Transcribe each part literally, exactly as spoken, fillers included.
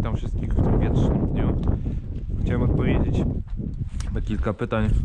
witam wszystkich w tym wietrznym dniu. Chciałem odpowiedzieć na kilka pytań, yy,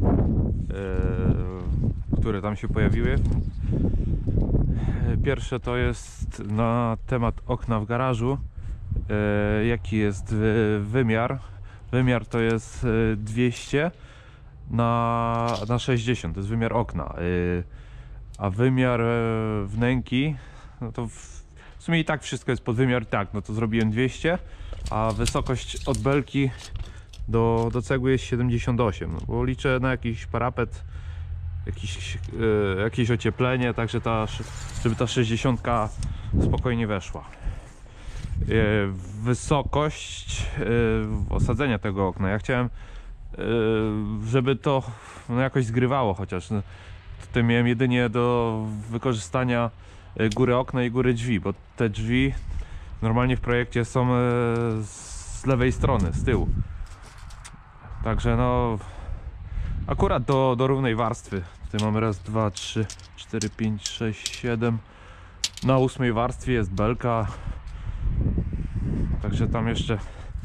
które tam się pojawiły. Pierwsze to jest na temat okna w garażu. Yy, jaki jest wymiar? Wymiar to jest dwieście na, na sześćdziesiąt, to jest wymiar okna. Yy, a wymiar wnęki, no to w, w sumie i tak wszystko jest pod wymiar, tak, no to zrobiłem dwieście, a wysokość od belki do, do cegły jest siedemdziesiąt osiem, no bo liczę na jakiś parapet, jakiś, yy, jakieś ocieplenie, także ta, żeby ta sześćdziesiątka spokojnie weszła. Yy, wysokość yy, osadzenia tego okna, ja chciałem, yy, żeby to no, jakoś zgrywało chociaż. No, tutaj miałem jedynie do wykorzystania góry okna i góry drzwi, bo te drzwi normalnie w projekcie są z lewej strony, z tyłu. Także no akurat do, do równej warstwy. Tutaj mamy raz, dwa, trzy, cztery, pięć, sześć, siedem. Na ósmej warstwie jest belka. Także tam jeszcze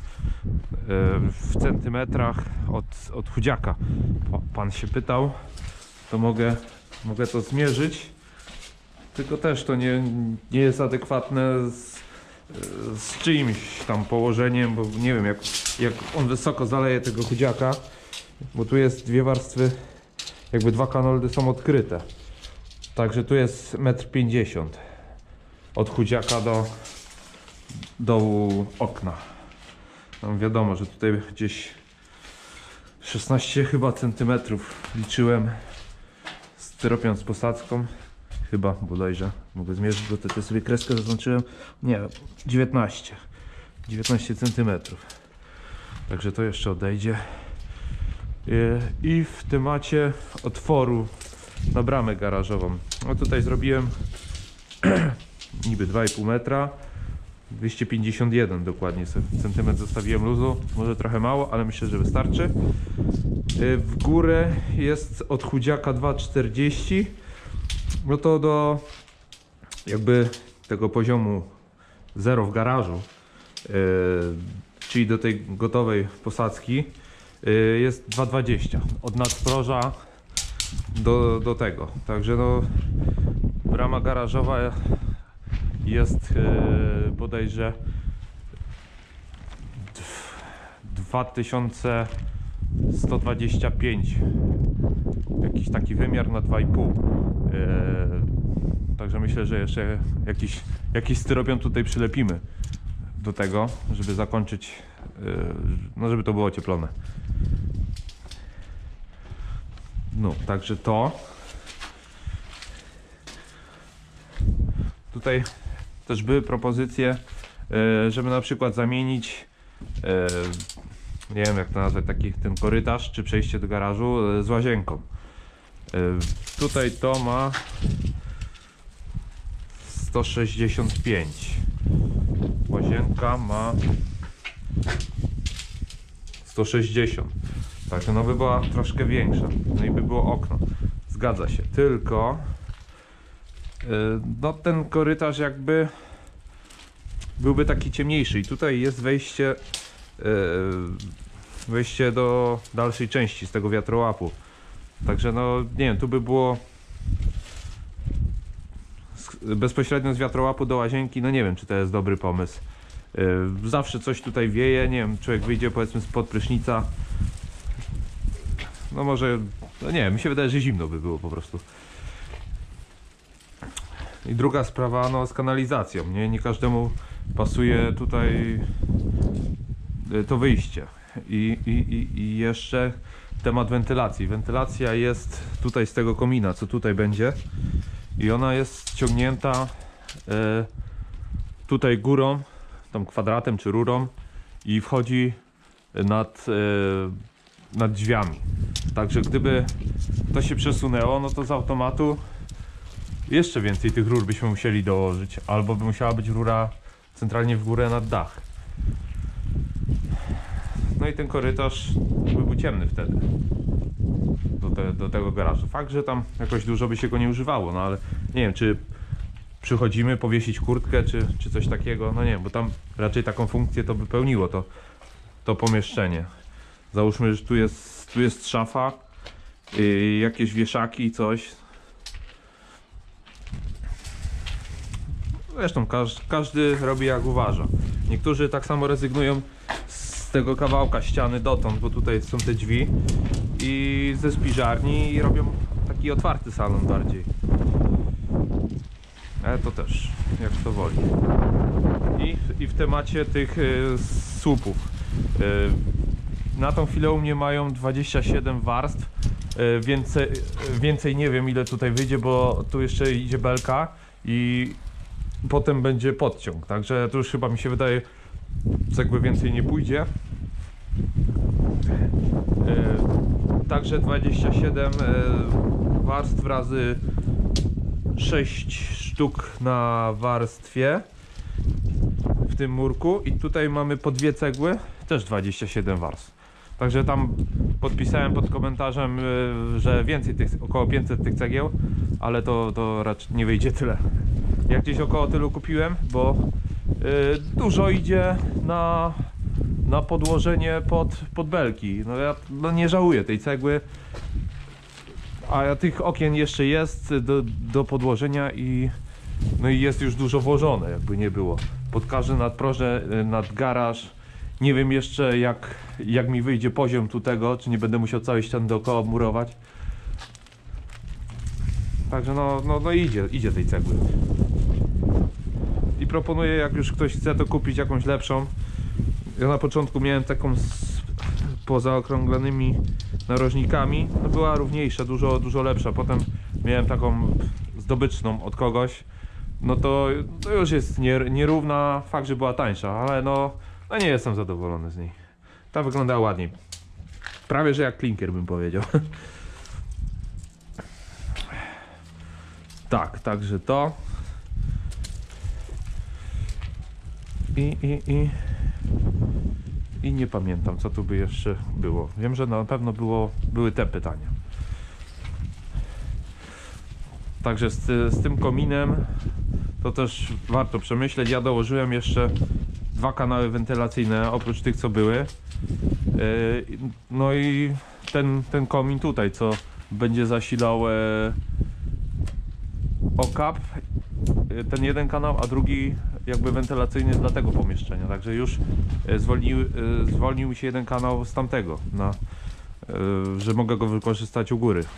w centymetrach od, od chudziaka pan się pytał, to mogę, mogę to zmierzyć. Tylko też to nie, nie jest adekwatne z, z czyimś tam położeniem, bo nie wiem jak, jak on wysoko zaleje tego chudziaka, bo tu jest dwie warstwy, jakby dwa kanoldy są odkryte. Także tu jest metr pięćdziesiąt od chudziaka do, do okna. No wiadomo, że tutaj gdzieś szesnaście chyba centymetrów liczyłem, styropian z posadzką. Chyba bodajże mogę zmierzyć, bo tutaj sobie kreskę zaznaczyłem. Nie, dziewiętnaście dziewiętnaście centymetrów. Także to jeszcze odejdzie. I w temacie otworu na bramę garażową. No tutaj zrobiłem niby dwa i pół metra. dwieście pięćdziesiąt jeden dokładnie centymetr zostawiłem luzu. Może trochę mało, ale myślę, że wystarczy. W górę jest od chudziaka dwa czterdzieści. No to do jakby tego poziomu zero w garażu, yy, czyli do tej gotowej posadzki, yy, jest dwa dwadzieścia od nadproża do, do tego. Także no brama garażowa jest yy, bodajże dwa tysiące sto dwadzieścia pięć, jakiś taki wymiar na dwa i pół. Yy, także myślę, że jeszcze jakiś, jakiś styropian tutaj przylepimy do tego, żeby zakończyć, yy, no żeby to było ocieplone. No, także to. Tutaj też były propozycje, yy, żeby na przykład zamienić, yy, nie wiem jak to nazwać, taki ten korytarz czy przejście do garażu yy, z łazienką. Tutaj to ma sto sześćdziesiąt pięć, łazienka ma sto sześćdziesiąt, także no by była troszkę większa, no i by było okno, zgadza się, tylko no ten korytarz jakby byłby taki ciemniejszy i tutaj jest wejście wejście do dalszej części z tego wiatrołapu. Także no nie wiem, tu by było bezpośrednio z wiatrołapu do łazienki, no nie wiem czy to jest dobry pomysł. Yy, zawsze coś tutaj wieje, nie wiem, człowiek wyjdzie powiedzmy spod prysznica. No może, no nie wiem, mi się wydaje, że zimno by było po prostu. I druga sprawa, no z kanalizacją, nie, nie każdemu pasuje tutaj to wyjście. I, i, i, i jeszcze temat wentylacji. Wentylacja jest tutaj z tego komina, co tutaj będzie, i ona jest ciągnięta e, tutaj górą, tam kwadratem czy rurą i wchodzi nad, e, nad drzwiami. Także gdyby to się przesunęło, no to z automatu jeszcze więcej tych rur byśmy musieli dołożyć, albo by musiała być rura centralnie w górę nad dach. No i ten korytarz by był ciemny wtedy do, te, do tego garażu. Fakt, że tam jakoś dużo by się go nie używało, no ale nie wiem, czy przychodzimy powiesić kurtkę czy, czy coś takiego, no nie wiem, bo tam raczej taką funkcję to by pełniło to, to pomieszczenie. Załóżmy, że tu jest, tu jest szafa, yy, jakieś wieszaki, coś. Zresztą każ, każdy robi jak uważa. Niektórzy tak samo rezygnują z tego kawałka ściany dotąd, bo tutaj są te drzwi i ze spiżarni i robią taki otwarty salon bardziej. Ale to też, jak to woli. I, i w temacie tych y, słupów. Y, na tą chwilę u mnie mają dwadzieścia siedem warstw. Y, więcej, y, więcej nie wiem ile tutaj wyjdzie, bo tu jeszcze idzie belka i potem będzie podciąg. Także tu już chyba mi się wydaje, cegły więcej nie pójdzie. Y, także dwadzieścia siedem y, warstw razy sześć sztuk na warstwie w tym murku i tutaj mamy po dwie cegły, też dwadzieścia siedem warstw. Także tam podpisałem pod komentarzem, że więcej tych, około pięćset tych cegieł, ale to, to raczej nie wyjdzie tyle. Jak gdzieś około tylu kupiłem, bo yy, dużo idzie na, na podłożenie pod, pod belki. No ja no nie żałuję tej cegły. A tych okien jeszcze jest do, do podłożenia i no i jest już dużo włożone, jakby nie było. Pod każde nadproże, nad garaż. Nie wiem jeszcze jak, jak mi wyjdzie poziom tu tego, czy nie będę musiał całej ściany dookoła murować. Także no, no, no idzie, idzie tej cegły. I proponuję, jak już ktoś chce to kupić jakąś lepszą. Ja na początku miałem taką z pozaokrąglonymi narożnikami, no była równiejsza, dużo, dużo lepsza. Potem miałem taką zdobyczną od kogoś, no to, to już jest nie, nierówna. Fakt, że była tańsza, ale no, no nie jestem zadowolony z niej. Ta wyglądała ładniej, prawie że jak klinker, bym powiedział. Tak, także to i, i, i I nie pamiętam, co tu by jeszcze było. Wiem, że na pewno było, były te pytania. Także z, z tym kominem to też warto przemyśleć. Ja dołożyłem jeszcze dwa kanały wentylacyjne oprócz tych, co były. No i ten, ten komin tutaj, co będzie zasilał okap, ten jeden kanał, a drugi jakby wentylacyjny dla tego pomieszczenia. Także już zwolnił, zwolnił się jeden kanał z tamtego, na, że mogę go wykorzystać u góry.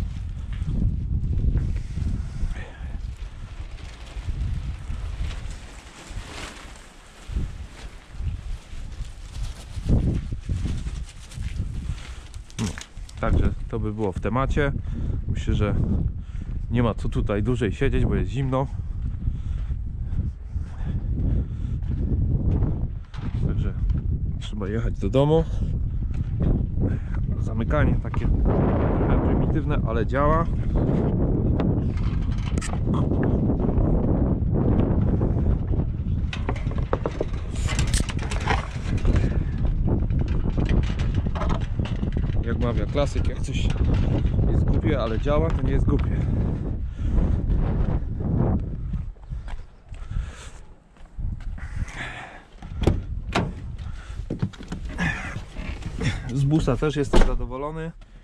No, także to by było w temacie. Myślę, że nie ma co tutaj dłużej siedzieć, bo jest zimno. Także trzeba jechać do domu. Zamykanie takie trochę prymitywne, ale działa. Jak mawia klasyk, jak coś jest głupie, ale działa, to nie jest głupie. Z busa też jestem zadowolony.